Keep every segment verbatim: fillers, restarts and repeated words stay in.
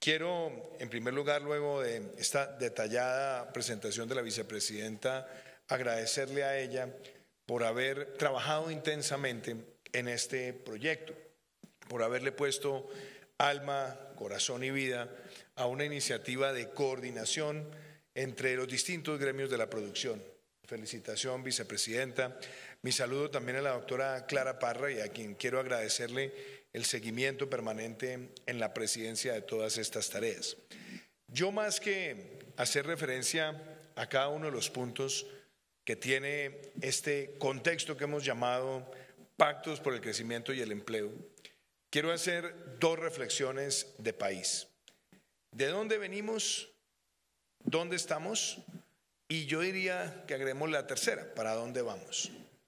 quiero, en primer lugar, luego de esta detallada presentación de la vicepresidenta, agradecerle a ella por haber trabajado intensamente en este proyecto, por haberle puesto alma, corazón y vida a una iniciativa de coordinación entre los distintos gremios de la producción. Felicitación, vicepresidenta. Mi saludo también a la doctora Clara Parra, y a quien quiero agradecerle el seguimiento permanente en la presidencia de todas estas tareas. Yo, más que hacer referencia a cada uno de los puntos que tiene este contexto que hemos llamado Pactos por el Crecimiento y el Empleo, quiero hacer dos reflexiones de país. ¿De dónde venimos? ¿Dónde estamos? Y yo diría que agreguemos la tercera, ¿para dónde vamos?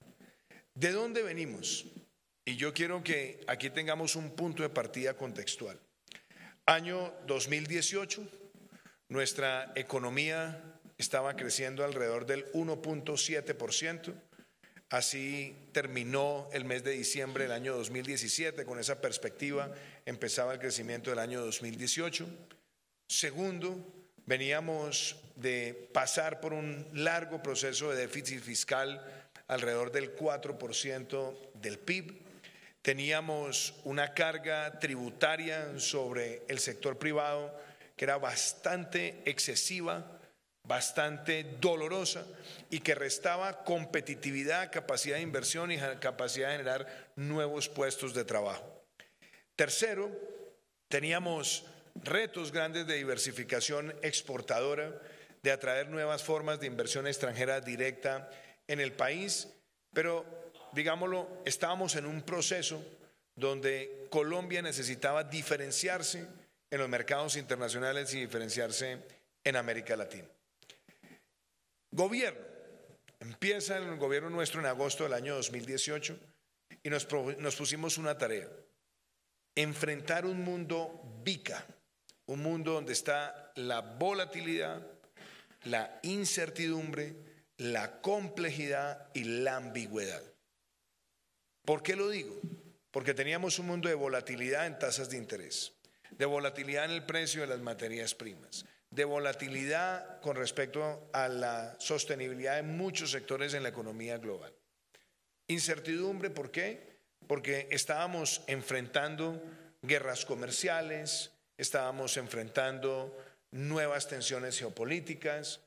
¿De dónde venimos? Y yo quiero que aquí tengamos un punto de partida contextual. Año dos mil dieciocho, nuestra economía estaba creciendo alrededor del uno punto siete por ciento. Así terminó el mes de diciembre del año dos mil diecisiete. Con esa perspectiva empezaba el crecimiento del año dos mil dieciocho. Segundo, veníamos de pasar por un largo proceso de déficit fiscal alrededor del cuatro por ciento del P I B. Teníamos una carga tributaria sobre el sector privado que era bastante excesiva, bastante dolorosa, y que restaba competitividad, capacidad de inversión y capacidad de generar nuevos puestos de trabajo. Tercero, teníamos retos grandes de diversificación exportadora, de atraer nuevas formas de inversión extranjera directa en el país, pero digámoslo, estábamos en un proceso donde Colombia necesitaba diferenciarse en los mercados internacionales y diferenciarse en América Latina. Gobierno. Empieza el gobierno nuestro en agosto del año dos mil dieciocho y nos, nos pusimos una tarea: enfrentar un mundo VICA, un mundo donde está la volatilidad, la incertidumbre, la complejidad y la ambigüedad. ¿Por qué lo digo? Porque teníamos un mundo de volatilidad en tasas de interés, de volatilidad en el precio de las materias primas, de volatilidad con respecto a la sostenibilidad de muchos sectores en la economía global. Incertidumbre, ¿por qué? Porque estábamos enfrentando guerras comerciales, estábamos enfrentando nuevas tensiones geopolíticas.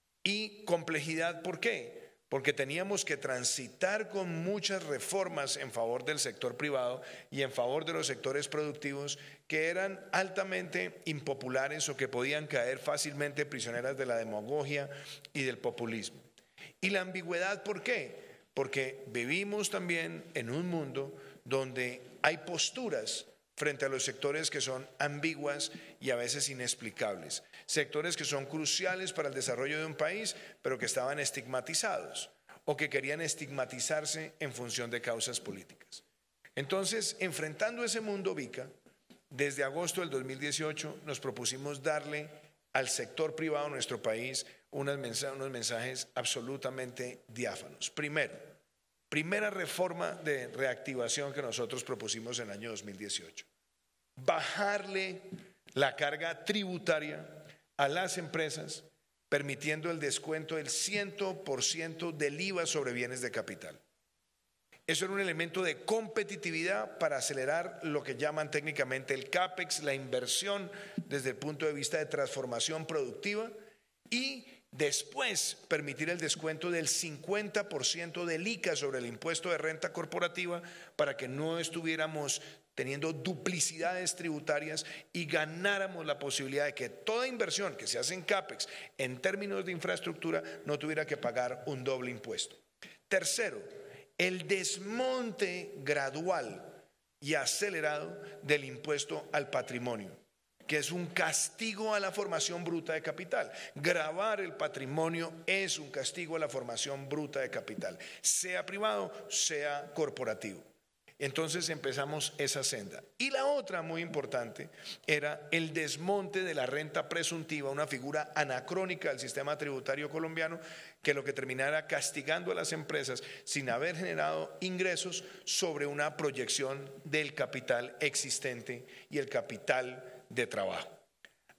Y complejidad, ¿por qué? Porque teníamos que transitar con muchas reformas en favor del sector privado y en favor de los sectores productivos que eran altamente impopulares o que podían caer fácilmente prisioneras de la demagogia y del populismo. Y la ambigüedad, ¿por qué? Porque vivimos también en un mundo donde hay posturas frente a los sectores que son ambiguas y a veces inexplicables, sectores que son cruciales para el desarrollo de un país, pero que estaban estigmatizados o que querían estigmatizarse en función de causas políticas. Entonces, enfrentando ese mundo VICA, desde agosto del dos mil dieciocho nos propusimos darle al sector privado de nuestro país unos mensajes, unos mensajes absolutamente diáfanos. Primero, Primera reforma de reactivación que nosotros propusimos en el año dos mil dieciocho. Bajarle la carga tributaria a las empresas, permitiendo el descuento del cien por ciento del I V A sobre bienes de capital. Eso era un elemento de competitividad para acelerar lo que llaman técnicamente el CAPEX, la inversión desde el punto de vista de transformación productiva, y después permitir el descuento del cincuenta por ciento del I C A sobre el impuesto de renta corporativa para que no estuviéramos teniendo duplicidades tributarias y ganáramos la posibilidad de que toda inversión que se hace en CAPEX en términos de infraestructura no tuviera que pagar un doble impuesto. Tercero, el desmonte gradual y acelerado del impuesto al patrimonio, que es un castigo a la formación bruta de capital. Gravar el patrimonio es un castigo a la formación bruta de capital, sea privado, sea corporativo. Entonces empezamos esa senda. Y la otra muy importante era el desmonte de la renta presuntiva, una figura anacrónica del sistema tributario colombiano que lo que terminara castigando a las empresas sin haber generado ingresos sobre una proyección del capital existente y el capital de trabajo.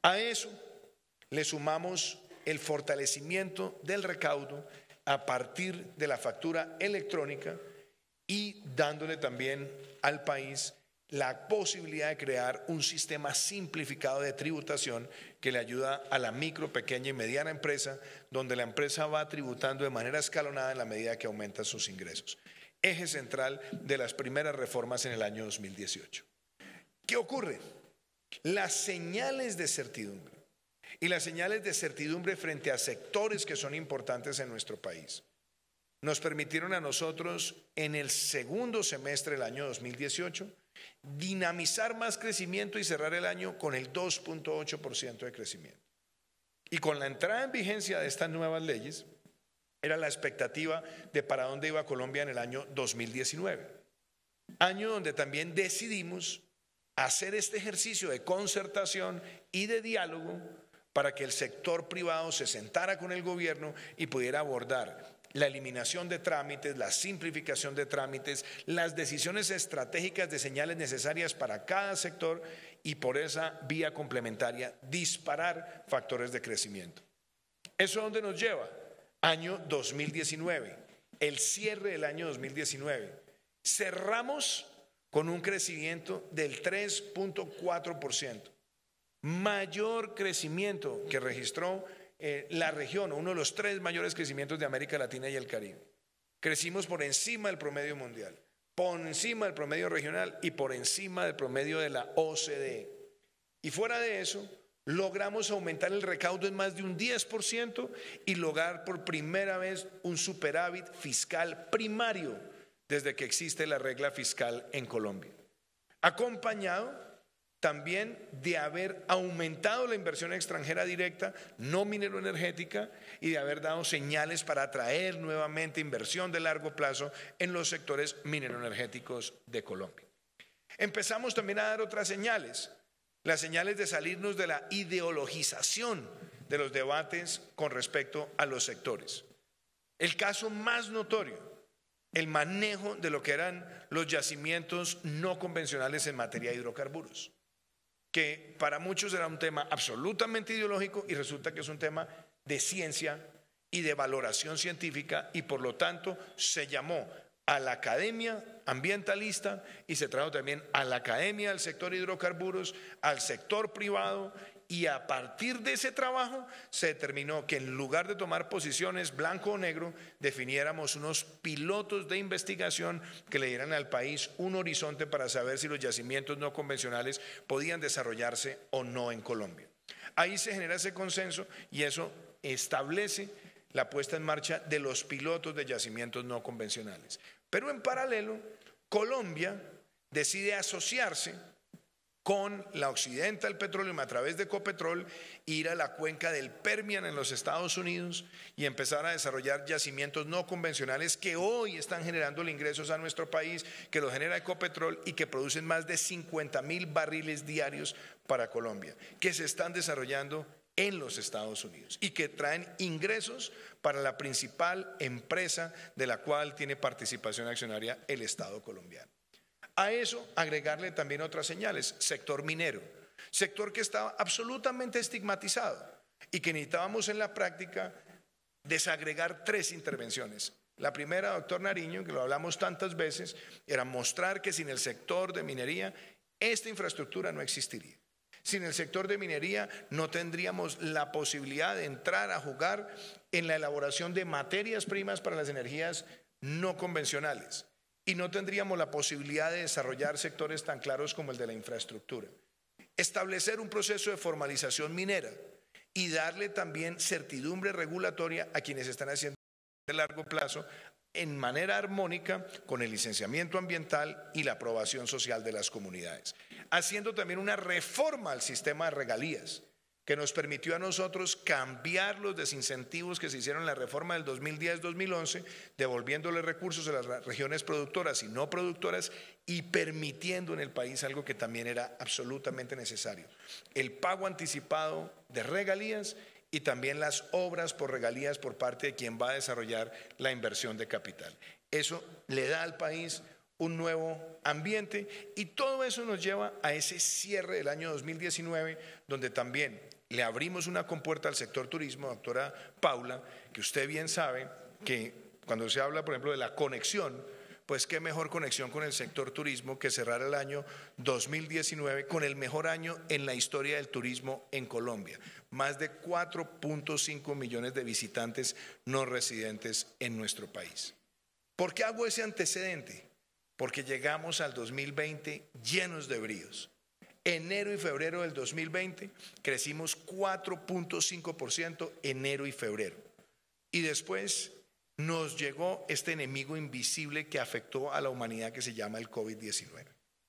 A eso le sumamos el fortalecimiento del recaudo a partir de la factura electrónica y dándole también al país la posibilidad de crear un sistema simplificado de tributación que le ayuda a la micro, pequeña y mediana empresa, donde la empresa va tributando de manera escalonada en la medida que aumenta sus ingresos. Eje central de las primeras reformas en el año dos mil dieciocho. ¿Qué ocurre? Las señales de certidumbre y las señales de certidumbre frente a sectores que son importantes en nuestro país nos permitieron a nosotros en el segundo semestre del año dos mil dieciocho dinamizar más crecimiento y cerrar el año con el dos punto ocho por ciento de crecimiento. Y con la entrada en vigencia de estas nuevas leyes, era la expectativa de para dónde iba Colombia en el año dos mil diecinueve. Año donde también decidimos hacer este ejercicio de concertación y de diálogo para que el sector privado se sentara con el gobierno y pudiera abordar la eliminación de trámites, la simplificación de trámites, las decisiones estratégicas de señales necesarias para cada sector y por esa vía complementaria disparar factores de crecimiento. ¿Eso a dónde nos lleva? Año dos mil diecinueve, el cierre del año dos mil diecinueve. Cerramos con un crecimiento del tres punto cuatro por ciento, mayor crecimiento que registró eh, la región, uno de los tres mayores crecimientos de América Latina y el Caribe. Crecimos por encima del promedio mundial, por encima del promedio regional y por encima del promedio de la O C D E. Y fuera de eso, logramos aumentar el recaudo en más de un diez por ciento y lograr por primera vez un superávit fiscal primario desde que existe la regla fiscal en Colombia. Acompañado también de haber aumentado la inversión extranjera directa, no minero energética, y de haber dado señales para atraer nuevamente inversión de largo plazo en los sectores minero energéticos de Colombia. Empezamos también a dar otras señales. Las señales de salirnos de la ideologización de los debates con respecto a los sectores. El caso más notorio, el manejo de lo que eran los yacimientos no convencionales en materia de hidrocarburos, que para muchos era un tema absolutamente ideológico y resulta que es un tema de ciencia y de valoración científica y por lo tanto se llamó a la academia ambientalista y se trajo también a la academia del sector hidrocarburos, al sector privado, y a partir de ese trabajo se determinó que en lugar de tomar posiciones blanco o negro, definiéramos unos pilotos de investigación que le dieran al país un horizonte para saber si los yacimientos no convencionales podían desarrollarse o no en Colombia. Ahí se genera ese consenso y eso establece la puesta en marcha de los pilotos de yacimientos no convencionales. Pero en paralelo, Colombia decide asociarse con la Occidental Petroleum a través de Ecopetrol, ir a la cuenca del Permian en los Estados Unidos y empezar a desarrollar yacimientos no convencionales que hoy están generando ingresos a nuestro país, que los genera Ecopetrol y que producen más de cincuenta mil barriles diarios para Colombia, que se están desarrollando en los Estados Unidos y que traen ingresos para la principal empresa de la cual tiene participación accionaria el Estado colombiano. A eso agregarle también otras señales, sector minero, sector que estaba absolutamente estigmatizado y que necesitábamos en la práctica desagregar tres intervenciones. La primera, doctor Nariño, que lo hablamos tantas veces, era mostrar que sin el sector de minería esta infraestructura no existiría. Sin el sector de minería no tendríamos la posibilidad de entrar a jugar en la elaboración de materias primas para las energías no convencionales y no tendríamos la posibilidad de desarrollar sectores tan claros como el de la infraestructura. Establecer un proceso de formalización minera y darle también certidumbre regulatoria a quienes están haciendo de largo plazo en manera armónica con el licenciamiento ambiental y la aprobación social de las comunidades. Haciendo también una reforma al sistema de regalías que nos permitió a nosotros cambiar los desincentivos que se hicieron en la reforma del dos mil diez dos mil once, devolviéndole recursos a las regiones productoras y no productoras y permitiendo en el país algo que también era absolutamente necesario: el pago anticipado de regalías y también las obras por regalías por parte de quien va a desarrollar la inversión de capital. Eso le da al país un nuevo ambiente, y todo eso nos lleva a ese cierre del año dos mil diecinueve, donde también le abrimos una compuerta al sector turismo, doctora Paula, que usted bien sabe que cuando se habla, por ejemplo, de la conexión, pues qué mejor conexión con el sector turismo que cerrar el año dos mil diecinueve con el mejor año en la historia del turismo en Colombia. Más de cuatro punto cinco millones de visitantes no residentes en nuestro país. ¿Por qué hago ese antecedente? Porque llegamos al dos mil veinte llenos de bríos. Enero y febrero del dos mil veinte crecimos cuatro punto cinco por ciento enero y febrero. Y después nos llegó este enemigo invisible que afectó a la humanidad, que se llama el COVID diecinueve.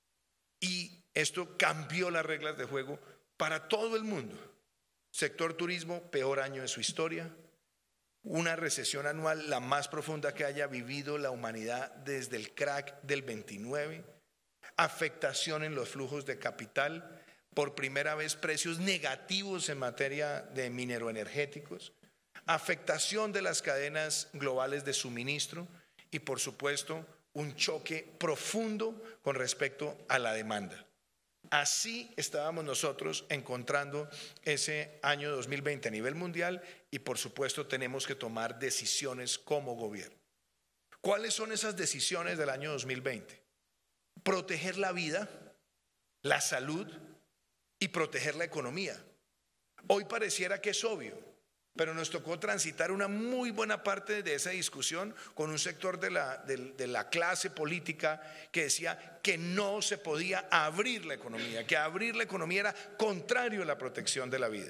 Y esto cambió las reglas de juego para todo el mundo. Sector turismo, peor año de su historia. Una recesión anual la más profunda que haya vivido la humanidad desde el crack del veintinueve. Afectación en los flujos de capital. Por primera vez precios negativos en materia de mineroenergéticos. Afectación de las cadenas globales de suministro y, por supuesto, un choque profundo con respecto a la demanda. Así estábamos nosotros encontrando ese año dos mil veinte a nivel mundial y, por supuesto, tenemos que tomar decisiones como gobierno. ¿Cuáles son esas decisiones del año dos mil veinte? Proteger la vida, la salud y proteger la economía. Hoy pareciera que es obvio, pero nos tocó transitar una muy buena parte de esa discusión con un sector de la, de, de la clase política que decía que no se podía abrir la economía, que abrir la economía era contrario a la protección de la vida.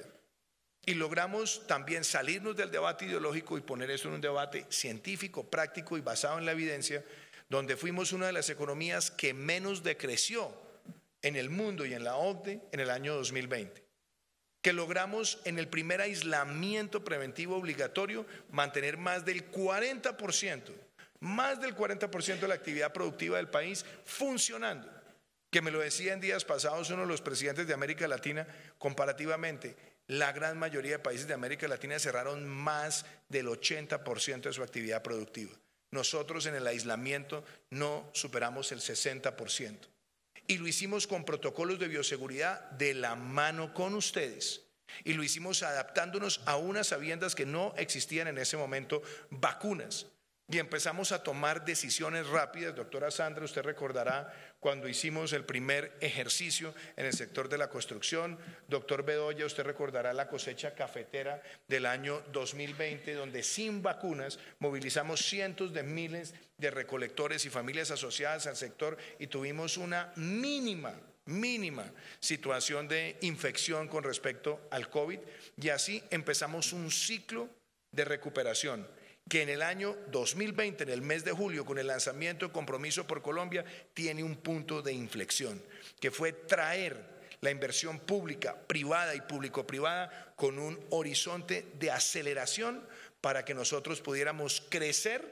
Y logramos también salirnos del debate ideológico y poner eso en un debate científico, práctico y basado en la evidencia, donde fuimos una de las economías que menos decreció en el mundo y en la O C D E en el año dos mil veinte. Que logramos en el primer aislamiento preventivo obligatorio mantener más del cuarenta por ciento, más del cuarenta por ciento de la actividad productiva del país funcionando. Que me lo decía en días pasados uno de los presidentes de América Latina, comparativamente, la gran mayoría de países de América Latina cerraron más del ochenta por ciento de su actividad productiva. Nosotros en el aislamiento no superamos el sesenta por ciento. Y lo hicimos con protocolos de bioseguridad de la mano con ustedes. Y lo hicimos adaptándonos a unas sabiendas que no existían en ese momento vacunas. Y empezamos a tomar decisiones rápidas. Doctora Sandra, usted recordará cuando hicimos el primer ejercicio en el sector de la construcción. Doctor Bedoya, usted recordará la cosecha cafetera del año dos mil veinte, donde sin vacunas movilizamos cientos de miles de recolectores y familias asociadas al sector y tuvimos una mínima, mínima situación de infección con respecto al COVID. Y así empezamos un ciclo de recuperación que en el año dos mil veinte, en el mes de julio, con el lanzamiento de Compromiso por Colombia, tiene un punto de inflexión, que fue traer la inversión pública, privada y público-privada con un horizonte de aceleración para que nosotros pudiéramos crecer,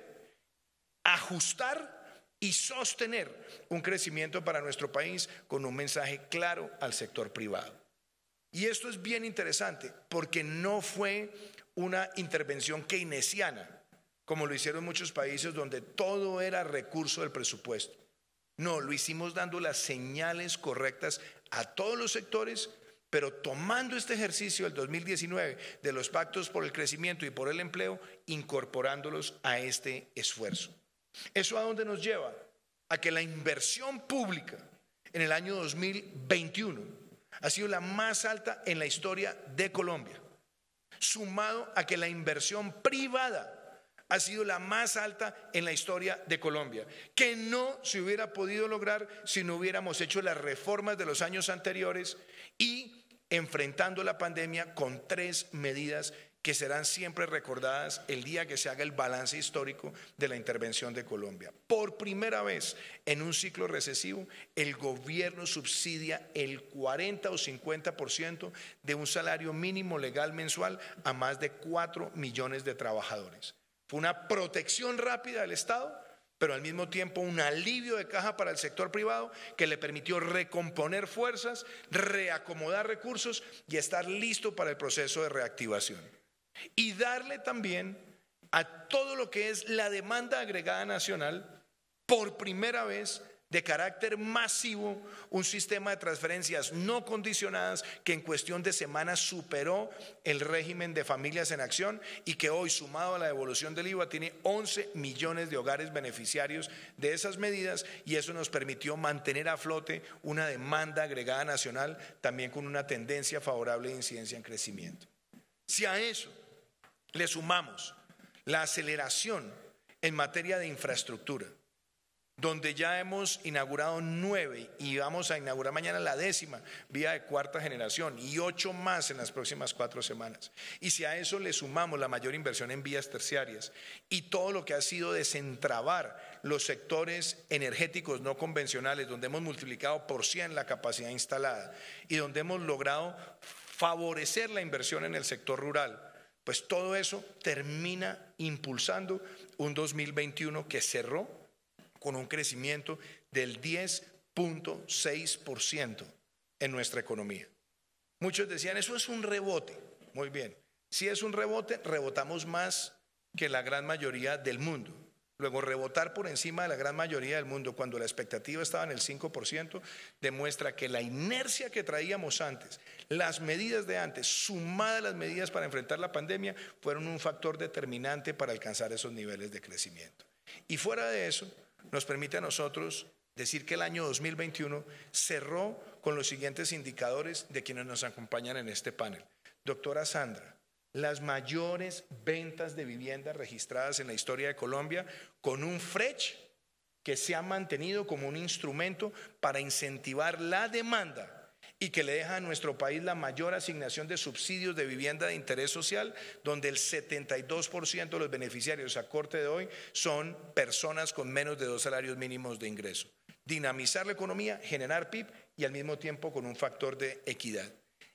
ajustar y sostener un crecimiento para nuestro país con un mensaje claro al sector privado. Y esto es bien interesante porque no fue una intervención keynesiana, como lo hicieron muchos países donde todo era recurso del presupuesto. No, lo hicimos dando las señales correctas a todos los sectores, pero tomando este ejercicio del dos mil diecinueve de los pactos por el crecimiento y por el empleo, incorporándolos a este esfuerzo. ¿Eso a dónde nos lleva? A que la inversión pública en el año dos mil veintiuno ha sido la más alta en la historia de Colombia, sumado a que la inversión privada ha sido la más alta en la historia de Colombia, que no se hubiera podido lograr si no hubiéramos hecho las reformas de los años anteriores y enfrentando la pandemia con tres medidas que serán siempre recordadas el día que se haga el balance histórico de la intervención de Colombia. Por primera vez en un ciclo recesivo, el gobierno subsidia el cuarenta o cincuenta por ciento de un salario mínimo legal mensual a más de cuatro millones de trabajadores. Fue una protección rápida del Estado, pero al mismo tiempo un alivio de caja para el sector privado que le permitió recomponer fuerzas, reacomodar recursos y estar listo para el proceso de reactivación. Y darle también a todo lo que es la demanda agregada nacional por primera vez de carácter masivo, un sistema de transferencias no condicionadas que en cuestión de semanas superó el régimen de familias en acción y que hoy, sumado a la devolución del I V A, tiene once millones de hogares beneficiarios de esas medidas, y eso nos permitió mantener a flote una demanda agregada nacional también con una tendencia favorable de incidencia en crecimiento. Si a eso le sumamos la aceleración en materia de infraestructura, donde ya hemos inaugurado nueve y vamos a inaugurar mañana la décima vía de cuarta generación y ocho más en las próximas cuatro semanas. Y si a eso le sumamos la mayor inversión en vías terciarias y todo lo que ha sido desentrabar los sectores energéticos no convencionales, donde hemos multiplicado por cien la capacidad instalada y donde hemos logrado favorecer la inversión en el sector rural, pues todo eso termina impulsando un dos mil veintiuno que cerró con un crecimiento del diez punto seis por ciento en nuestra economía. Muchos decían, eso es un rebote. Muy bien, si es un rebote, rebotamos más que la gran mayoría del mundo. Luego, rebotar por encima de la gran mayoría del mundo cuando la expectativa estaba en el cinco por ciento demuestra que la inercia que traíamos antes, las medidas de antes, sumadas a las medidas para enfrentar la pandemia, fueron un factor determinante para alcanzar esos niveles de crecimiento. Y fuera de eso, nos permite a nosotros decir que el año dos mil veintiuno cerró con los siguientes indicadores de quienes nos acompañan en este panel. Doctora Sandra, las mayores ventas de viviendas registradas en la historia de Colombia, con un FRECH que se ha mantenido como un instrumento para incentivar la demanda y que le deja a nuestro país la mayor asignación de subsidios de vivienda de interés social, donde el setenta y dos por ciento de los beneficiarios a corte de hoy son personas con menos de dos salarios mínimos de ingreso. Dinamizar la economía, generar P I B y al mismo tiempo con un factor de equidad.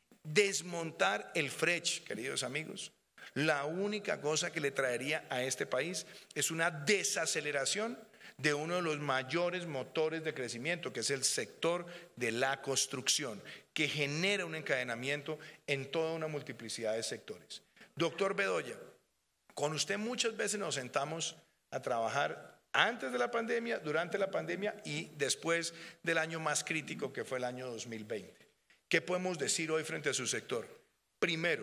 Desmontar el FRECH, queridos amigos, la única cosa que le traería a este país es una desaceleración de uno de los mayores motores de crecimiento, que es el sector de la construcción, que genera un encadenamiento en toda una multiplicidad de sectores. Doctor Bedoya, con usted muchas veces nos sentamos a trabajar antes de la pandemia, durante la pandemia y después del año más crítico, que fue el año dos mil veinte. ¿Qué podemos decir hoy frente a su sector? Primero,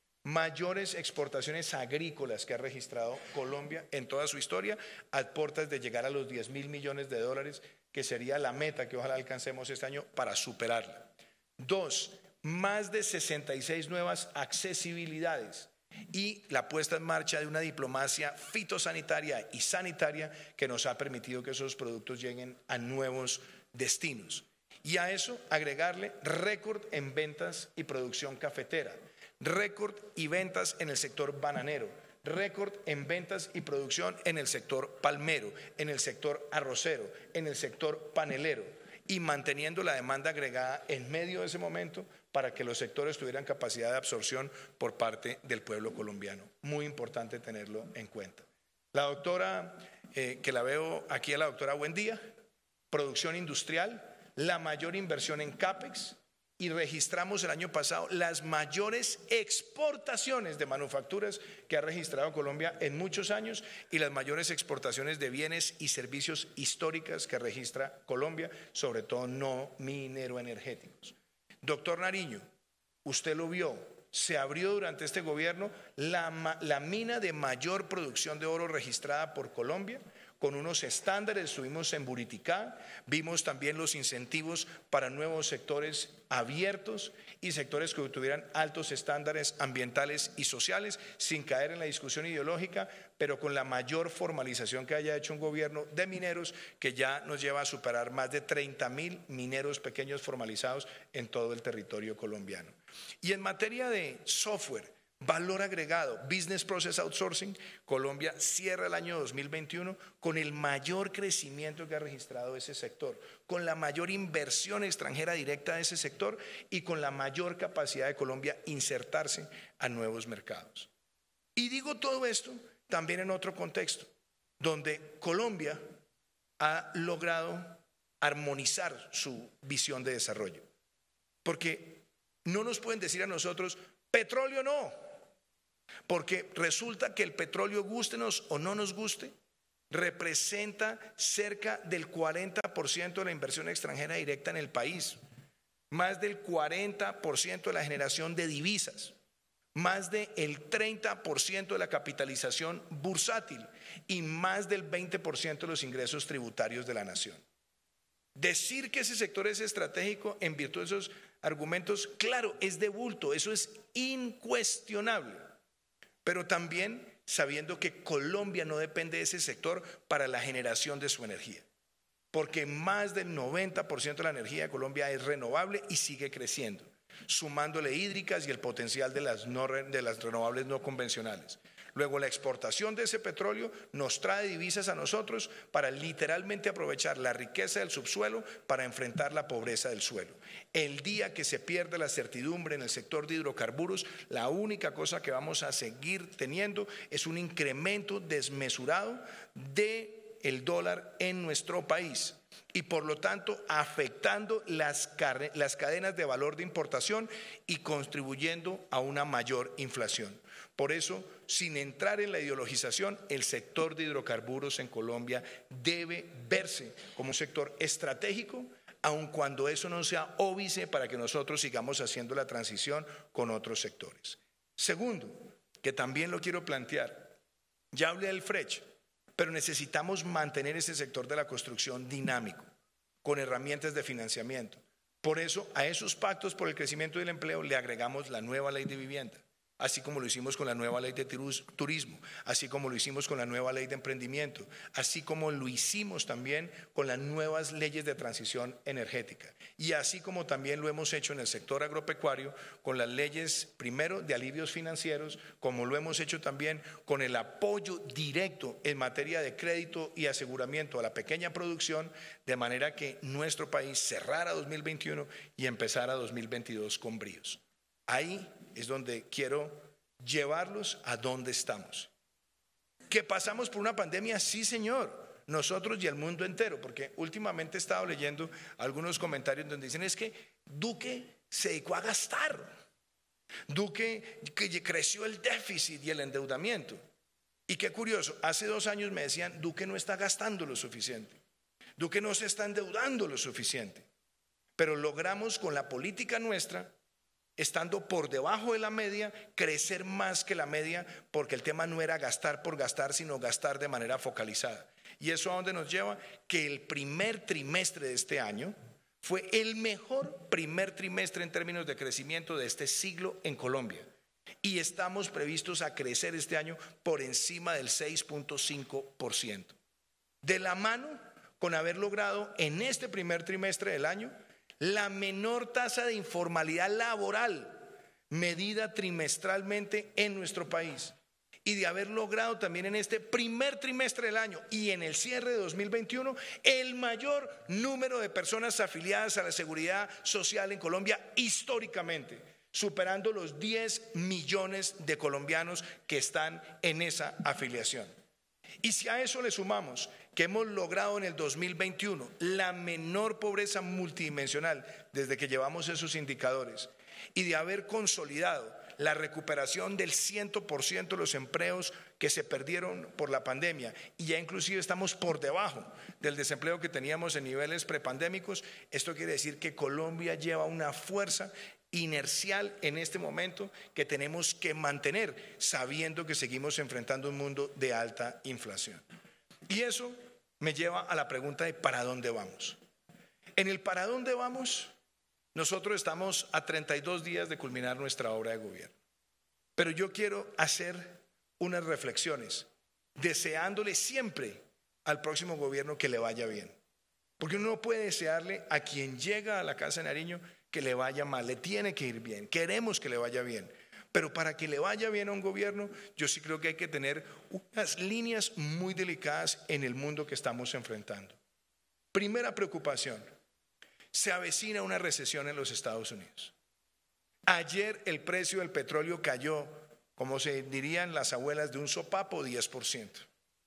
mayores exportaciones agrícolas que ha registrado Colombia en toda su historia, a puertas de llegar a los diez mil millones de dólares, que sería la meta que ojalá alcancemos este año para superarla. Dos, más de sesenta y seis nuevas accesibilidades y la puesta en marcha de una diplomacia fitosanitaria y sanitaria que nos ha permitido que esos productos lleguen a nuevos destinos. Y a eso agregarle récord en ventas y producción cafetera, récord y ventas en el sector bananero, récord en ventas y producción en el sector palmero, en el sector arrocero, en el sector panelero, y manteniendo la demanda agregada en medio de ese momento para que los sectores tuvieran capacidad de absorción por parte del pueblo colombiano. Muy importante tenerlo en cuenta. La doctora, eh, que la veo aquí, a la doctora Buendía, producción industrial, la mayor inversión en CAPEX, y registramos el año pasado las mayores exportaciones de manufacturas que ha registrado Colombia en muchos años y las mayores exportaciones de bienes y servicios históricas que registra Colombia, sobre todo no mineroenergéticos. Doctor Nariño, usted lo vio, se abrió durante este gobierno la, la mina de mayor producción de oro registrada por Colombia, con unos estándares. Estuvimos en Buriticá, vimos también los incentivos para nuevos sectores abiertos y sectores que tuvieran altos estándares ambientales y sociales, sin caer en la discusión ideológica, pero con la mayor formalización que haya hecho un gobierno de mineros, que ya nos lleva a superar más de treinta mil mineros pequeños formalizados en todo el territorio colombiano. Y en materia de software, valor agregado, Business Process Outsourcing, Colombia cierra el año dos mil veintiuno con el mayor crecimiento que ha registrado ese sector, con la mayor inversión extranjera directa de ese sector y con la mayor capacidad de Colombia insertarse a nuevos mercados. Y digo todo esto también en otro contexto, donde Colombia ha logrado armonizar su visión de desarrollo. Porque no nos pueden decir a nosotros, petróleo no. Porque resulta que el petróleo, gústenos o no nos guste, representa cerca del cuarenta por ciento de la inversión extranjera directa en el país, más del cuarenta por ciento de la generación de divisas, más del treinta por ciento de la capitalización bursátil y más del veinte por ciento de los ingresos tributarios de la nación. Decir que ese sector es estratégico en virtud de esos argumentos, claro, es de bulto, eso es incuestionable, pero también sabiendo que Colombia no depende de ese sector para la generación de su energía, porque más del noventa por ciento de la energía de Colombia es renovable y sigue creciendo, sumándole hídricas y el potencial de las, no, de las renovables no convencionales. Luego la exportación de ese petróleo nos trae divisas a nosotros para literalmente aprovechar la riqueza del subsuelo para enfrentar la pobreza del suelo. El día que se pierde la certidumbre en el sector de hidrocarburos, la única cosa que vamos a seguir teniendo es un incremento desmesurado del dólar en nuestro país y por lo tanto afectando las, las cadenas de valor de importación y contribuyendo a una mayor inflación. Por eso, sin entrar en la ideologización, el sector de hidrocarburos en Colombia debe verse como un sector estratégico, aun cuando eso no sea óbice para que nosotros sigamos haciendo la transición con otros sectores. Segundo, que también lo quiero plantear, ya hablé del Frech, pero necesitamos mantener ese sector de la construcción dinámico, con herramientas de financiamiento. Por eso, a esos pactos por el crecimiento del empleo le agregamos la nueva ley de vivienda, así como lo hicimos con la nueva ley de turismo, así como lo hicimos con la nueva ley de emprendimiento, así como lo hicimos también con las nuevas leyes de transición energética y así como también lo hemos hecho en el sector agropecuario con las leyes primero de alivios financieros, como lo hemos hecho también con el apoyo directo en materia de crédito y aseguramiento a la pequeña producción, de manera que nuestro país cerrara dos mil veintiuno y empezara dos mil veintidós con bríos. Ahí es donde quiero llevarlos a donde estamos. ¿Que pasamos por una pandemia? Sí, señor, nosotros y el mundo entero, porque últimamente he estado leyendo algunos comentarios donde dicen es que Duque se dedicó a gastar, Duque que creció el déficit y el endeudamiento. Y qué curioso, hace dos años me decían Duque no está gastando lo suficiente, Duque no se está endeudando lo suficiente, pero logramos con la política nuestra, estando por debajo de la media, crecer más que la media, porque el tema no era gastar por gastar, sino gastar de manera focalizada. ¿Y eso a dónde nos lleva? Que el primer trimestre de este año fue el mejor primer trimestre en términos de crecimiento de este siglo en Colombia. Y estamos previstos a crecer este año por encima del seis punto cinco por ciento. De la mano con haber logrado en este primer trimestre del año la menor tasa de informalidad laboral medida trimestralmente en nuestro país y de haber logrado también en este primer trimestre del año y en el cierre de dos mil veintiuno el mayor número de personas afiliadas a la seguridad social en Colombia históricamente, superando los diez millones de colombianos que están en esa afiliación. Y si a eso le sumamos que hemos logrado en el dos mil veintiuno la menor pobreza multidimensional desde que llevamos esos indicadores y de haber consolidado la recuperación del cien por ciento de los empleos que se perdieron por la pandemia y ya inclusive estamos por debajo del desempleo que teníamos en niveles prepandémicos, esto quiere decir que Colombia lleva una fuerza inercial en este momento que tenemos que mantener, sabiendo que seguimos enfrentando un mundo de alta inflación. Y eso me lleva a la pregunta de ¿para dónde vamos? En el ¿para dónde vamos? Nosotros estamos a treinta y dos días de culminar nuestra obra de gobierno. Pero yo quiero hacer unas reflexiones, deseándole siempre al próximo gobierno que le vaya bien. Porque uno no puede desearle a quien llega a la Casa de Nariño que le vaya mal, le tiene que ir bien, queremos que le vaya bien. Pero para que le vaya bien a un gobierno, yo sí creo que hay que tener unas líneas muy delicadas en el mundo que estamos enfrentando. Primera preocupación, se avecina una recesión en los Estados Unidos. Ayer el precio del petróleo cayó, como se dirían las abuelas, de un sopapo diez por ciento.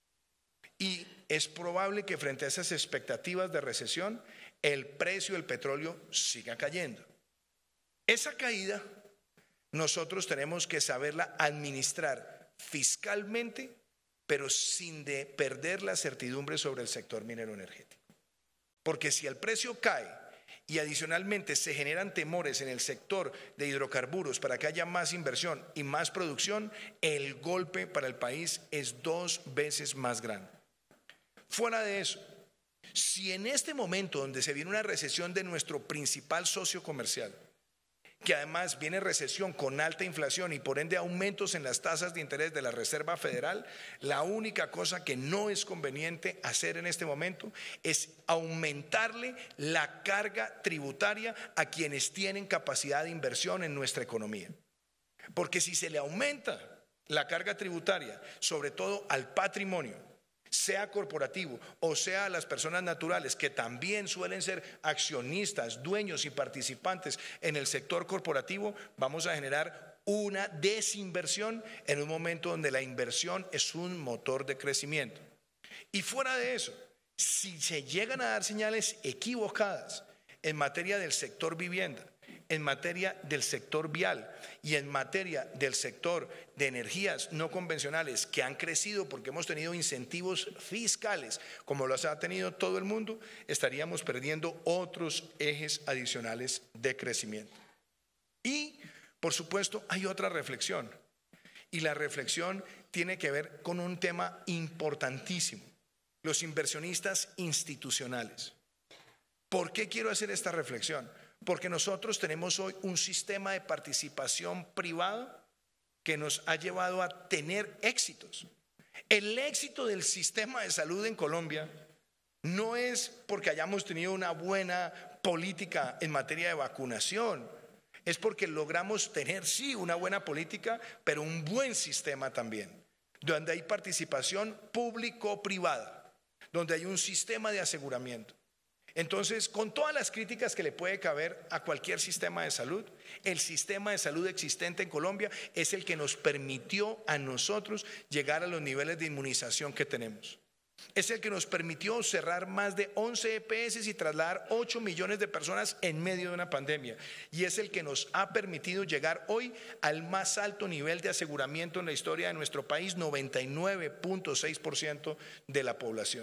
Y es probable que frente a esas expectativas de recesión, el precio del petróleo siga cayendo. Esa caída nosotros tenemos que saberla administrar fiscalmente pero sin de perder la certidumbre sobre el sector minero energético. Porque si el precio cae y adicionalmente se generan temores en el sector de hidrocarburos para que haya más inversión y más producción, el golpe para el país es dos veces más grande. Fuera de eso, si en este momento donde se viene una recesión de nuestro principal socio comercial, que además viene recesión con alta inflación y por ende aumentos en las tasas de interés de la Reserva Federal, la única cosa que no es conveniente hacer en este momento es aumentarle la carga tributaria a quienes tienen capacidad de inversión en nuestra economía. Porque si se le aumenta la carga tributaria, sobre todo al patrimonio, sea corporativo o sea a las personas naturales, que también suelen ser accionistas, dueños y participantes en el sector corporativo, vamos a generar una desinversión en un momento donde la inversión es un motor de crecimiento. Y fuera de eso, si se llegan a dar señales equivocadas en materia del sector vivienda, en materia del sector vial y en materia del sector de energías no convencionales que han crecido porque hemos tenido incentivos fiscales como los ha tenido todo el mundo, estaríamos perdiendo otros ejes adicionales de crecimiento. Y por supuesto hay otra reflexión, y la reflexión tiene que ver con un tema importantísimo: los inversionistas institucionales. ¿Por qué quiero hacer esta reflexión? Porque nosotros tenemos hoy un sistema de participación privada que nos ha llevado a tener éxitos. El éxito del sistema de salud en Colombia no es porque hayamos tenido una buena política en materia de vacunación, es porque logramos tener, sí, una buena política, pero un buen sistema también, donde hay participación público-privada, donde hay un sistema de aseguramiento. Entonces, con todas las críticas que le puede caber a cualquier sistema de salud, el sistema de salud existente en Colombia es el que nos permitió a nosotros llegar a los niveles de inmunización que tenemos. Es el que nos permitió cerrar más de once E P S y trasladar ocho millones de personas en medio de una pandemia. Y es el que nos ha permitido llegar hoy al más alto nivel de aseguramiento en la historia de nuestro país, noventa y nueve punto seis por ciento de la población.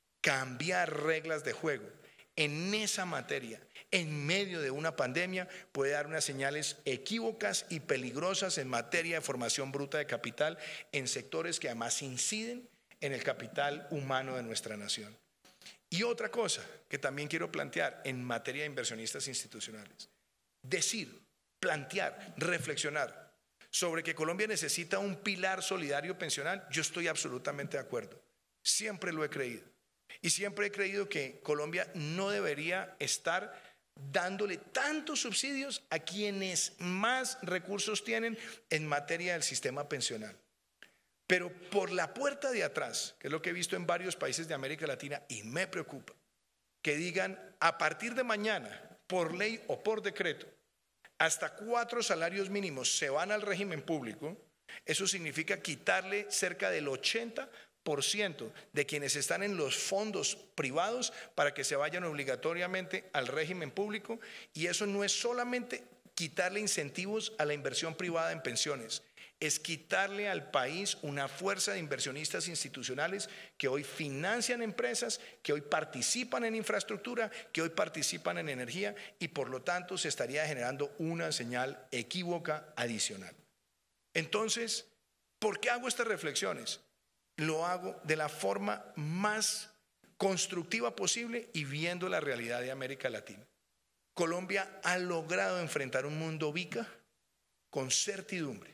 Cambiar reglas de juego en esa materia, en medio de una pandemia, puede dar unas señales equívocas y peligrosas en materia de formación bruta de capital en sectores que además inciden en el capital humano de nuestra nación. Y otra cosa que también quiero plantear en materia de inversionistas institucionales: decir, plantear, reflexionar sobre que Colombia necesita un pilar solidario pensional. Yo estoy absolutamente de acuerdo, siempre lo he creído. Y siempre he creído que Colombia no debería estar dándole tantos subsidios a quienes más recursos tienen en materia del sistema pensional. Pero por la puerta de atrás, que es lo que he visto en varios países de América Latina, y me preocupa, que digan a partir de mañana, por ley o por decreto, hasta cuatro salarios mínimos se van al régimen público. Eso significa quitarle cerca del ochenta por ciento de quienes están en los fondos privados para que se vayan obligatoriamente al régimen público. Y eso no es solamente quitarle incentivos a la inversión privada en pensiones, es quitarle al país una fuerza de inversionistas institucionales que hoy financian empresas, que hoy participan en infraestructura, que hoy participan en energía, y por lo tanto se estaría generando una señal equívoca adicional. Entonces, ¿por qué hago estas reflexiones? Lo hago de la forma más constructiva posible y viendo la realidad de América Latina. Colombia ha logrado enfrentar un mundo VICA con certidumbre,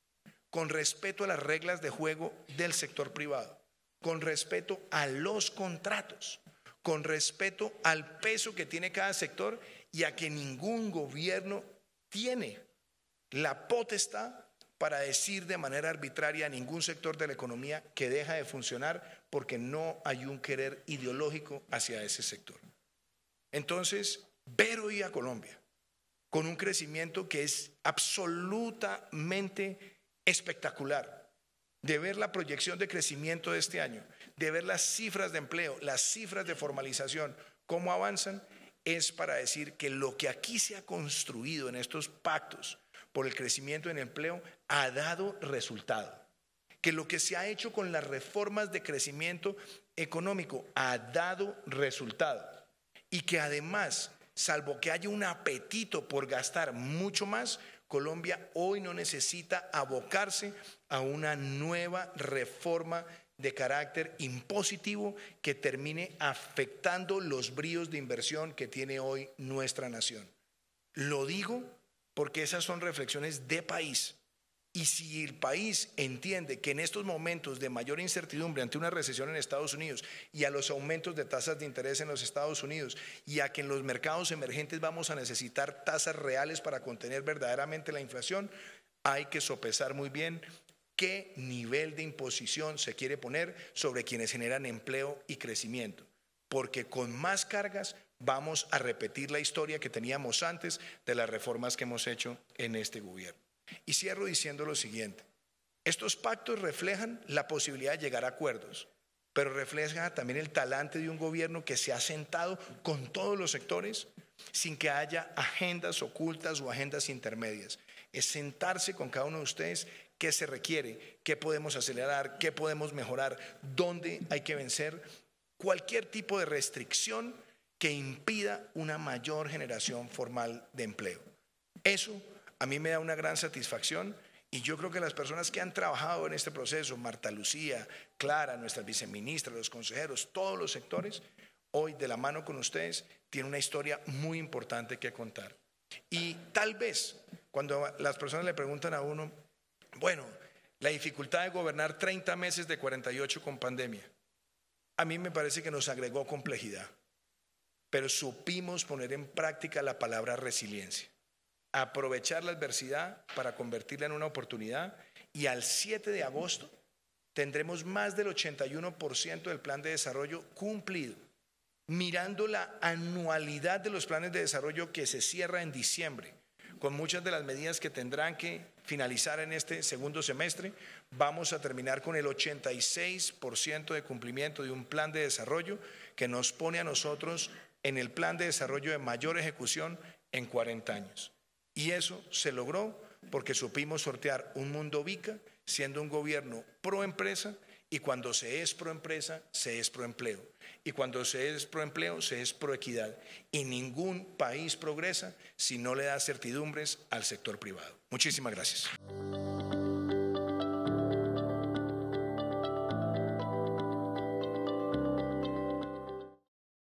con respeto a las reglas de juego del sector privado, con respeto a los contratos, con respeto al peso que tiene cada sector y a que ningún gobierno tiene la potestad para decir de manera arbitraria a ningún sector de la economía que deja de funcionar porque no hay un querer ideológico hacia ese sector. Entonces, ver hoy a Colombia con un crecimiento que es absolutamente espectacular, de ver la proyección de crecimiento de este año, de ver las cifras de empleo, las cifras de formalización, cómo avanzan, es para decir que lo que aquí se ha construido en estos pactos por el crecimiento en empleo ha dado resultado, que lo que se ha hecho con las reformas de crecimiento económico ha dado resultado y que además, salvo que haya un apetito por gastar mucho más, Colombia hoy no necesita abocarse a una nueva reforma de carácter impositivo que termine afectando los bríos de inversión que tiene hoy nuestra nación. Lo digo porque esas son reflexiones de país. Y si el país entiende que en estos momentos de mayor incertidumbre ante una recesión en Estados Unidos y a los aumentos de tasas de interés en los Estados Unidos y a que en los mercados emergentes vamos a necesitar tasas reales para contener verdaderamente la inflación, hay que sopesar muy bien qué nivel de imposición se quiere poner sobre quienes generan empleo y crecimiento, porque con más cargas vamos a repetir la historia que teníamos antes de las reformas que hemos hecho en este gobierno. Y cierro diciendo lo siguiente: estos pactos reflejan la posibilidad de llegar a acuerdos, pero refleja también el talante de un gobierno que se ha sentado con todos los sectores sin que haya agendas ocultas o agendas intermedias. Es sentarse con cada uno de ustedes, qué se requiere, qué podemos acelerar, qué podemos mejorar, dónde hay que vencer cualquier tipo de restricción que impida una mayor generación formal de empleo. Eso a mí me da una gran satisfacción y yo creo que las personas que han trabajado en este proceso, Marta Lucía, Clara, nuestras viceministras, los consejeros, todos los sectores, hoy de la mano con ustedes, tienen una historia muy importante que contar. Y tal vez cuando las personas le preguntan a uno, bueno, la dificultad de gobernar treinta meses de cuarenta y ocho con pandemia, a mí me parece que nos agregó complejidad, pero supimos poner en práctica la palabra resiliencia. Aprovechar la adversidad para convertirla en una oportunidad, y al siete de agosto tendremos más del ochenta y uno por ciento del plan de desarrollo cumplido, mirando la anualidad de los planes de desarrollo que se cierra en diciembre. Con muchas de las medidas que tendrán que finalizar en este segundo semestre, vamos a terminar con el ochenta y seis por ciento de cumplimiento de un plan de desarrollo que nos pone a nosotros en el plan de desarrollo de mayor ejecución en cuarenta años. Y eso se logró porque supimos sortear un mundo VICA, siendo un gobierno pro empresa, y cuando se es pro empresa, se es pro empleo. Y cuando se es pro empleo, se es pro equidad. Y ningún país progresa si no le da certidumbres al sector privado. Muchísimas gracias.